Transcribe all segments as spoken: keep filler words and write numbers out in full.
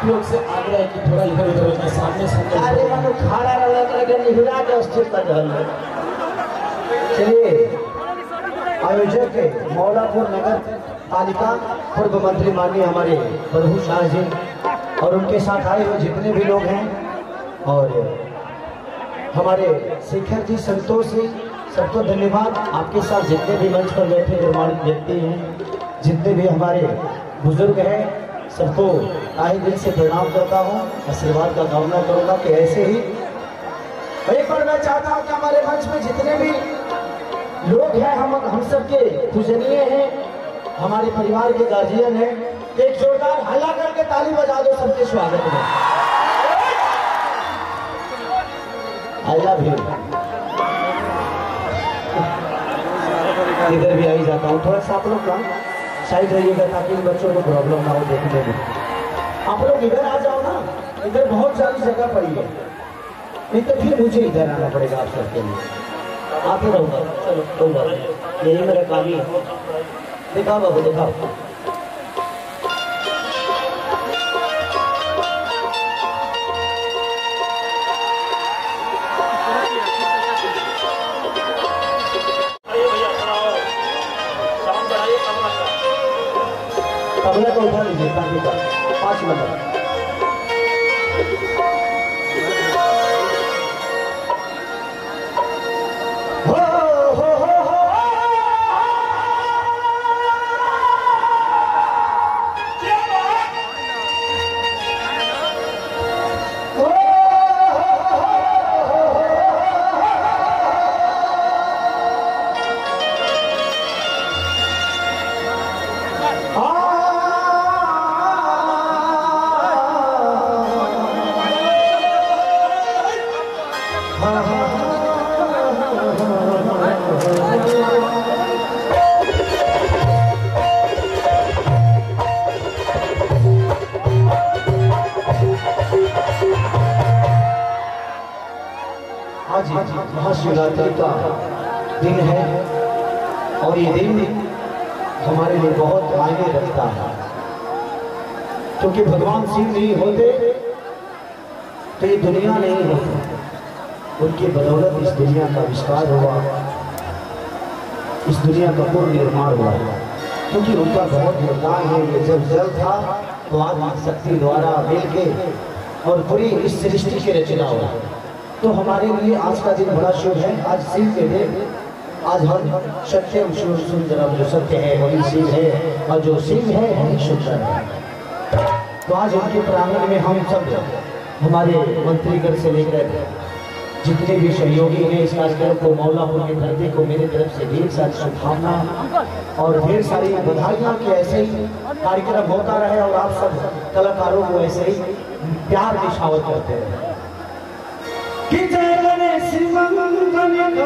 लोग से आग्रह है कि थोड़ा इधर उधर के सामने सामने अरे मनु खाना रहा करके निहुरा के स्थिर कर रहा है। चलिए आयोजक मौलापुर नगर पालिका पूर्व मंत्री माननीय हमारे प्रभु शाह जी और उनके साथ आए हुए जितने भी लोग हैं और हमारे शेखर जी, संतोष जी, सबको धन्यवाद। आपके साथ जितने भी मंच पर बैठे निर्माणित व्यक्ति हैं, जितने भी हमारे बुजुर्ग हैं, सबको आए दिल से प्रणाम करता हूँ। आशीर्वाद का कामना करूँगा कि ऐसे ही एक बार मैं चाहता हूँ कि हमारे मंच में जितने भी लोग हैं हम हम सबके पूजनीय हैं, हमारे परिवार के गार्जियन हैं, एक जोरदार हल्ला करके ताली बजा दो सबके स्वागत में। I love you. इधर भी आई जाता हूँ, थोड़ा सा आप लोग ना साइड रहिएगा ताकि इन बच्चों को प्रॉब्लम ना हो देखने में। आप लोग इधर आ जाओ ना, इधर बहुत सारी जगह पड़ी है, नहीं तो फिर मुझे इधर आना पड़ेगा आप सबके लिए। आते रहूँगा, चलो कोई बात नहीं, यही मेरा काम ही है। दिखाओ बाबू दिखाओ। तबला तो उठा लीजिए काफी का पाँच नंबर। आज महाशिवरात्रि का दिन है और ये दिन हमारे लिए बहुत मायने रखता है, क्योंकि भगवान शिव नहीं होते तो ये दुनिया नहीं होती। उनकी बदौलत इस दुनिया का विस्तार हुआ, इस दुनिया का पूर्ण निर्माण हुआ, क्योंकि उनका बहुत योगदान है। ये जब जल था तो आत्मा शक्ति द्वारा मिलके और पूरी इस सृष्टि की रचना हुआ। तो हमारे लिए आज का दिन बड़ा शुभ है। आज शिव के दिन, आज हम सत्यम शिव सुंदरम, जो सत्य है वही शिव है और जो शिव है वही सुंदर है। तो आज उनके प्रांगण में हम सब, हमारे मंत्रीगण से लेकर जितने भी सहयोगी हैं इस कार्यक्रम को, मौलापुर की धरती को मेरी तरफ से ढेर सारी शुभकामना और ढेर सारी बधाइयाँ कि ऐसे ही कार्यक्रम होता रहे और आप सब कलाकारों को ऐसे ही प्यार निछावर करते रहे। कि जय गणेश मंगल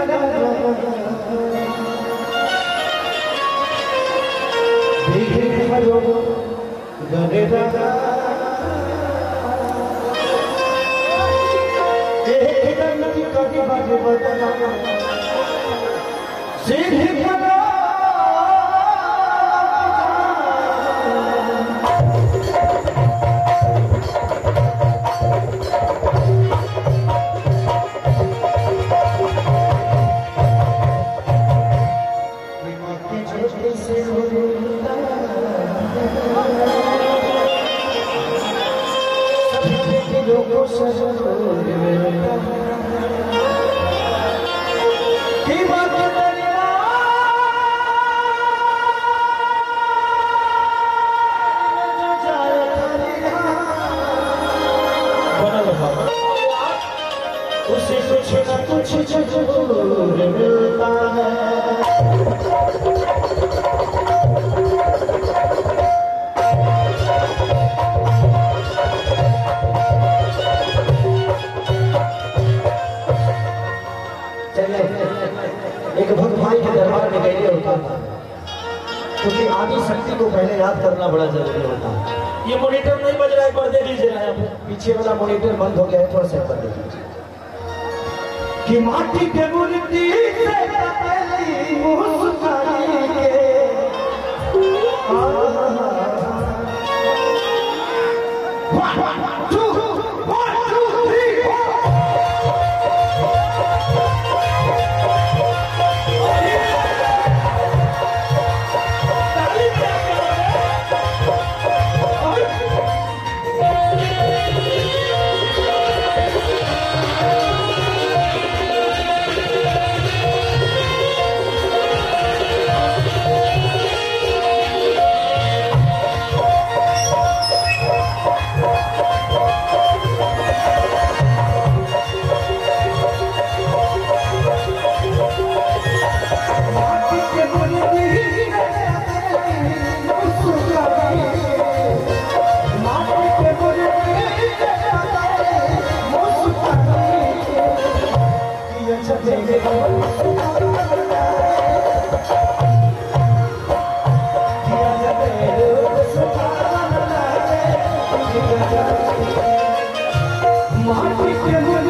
उसे कुछ न कुछ जरूर मिलता है। एक भक्त भाई के दरबार में गए होता था, क्योंकि आदि शक्ति को पहले याद करना बड़ा जरूरी होता है। ये मॉनिटर नहीं बज रहा है, पर्दे दीजिए, पीछे वाला मॉनिटर बंद हो गया है, थोड़ा सा कर दीजिए। कि माटी के मूर्ति से पहली मुस्कानी के वाह वाह माटी के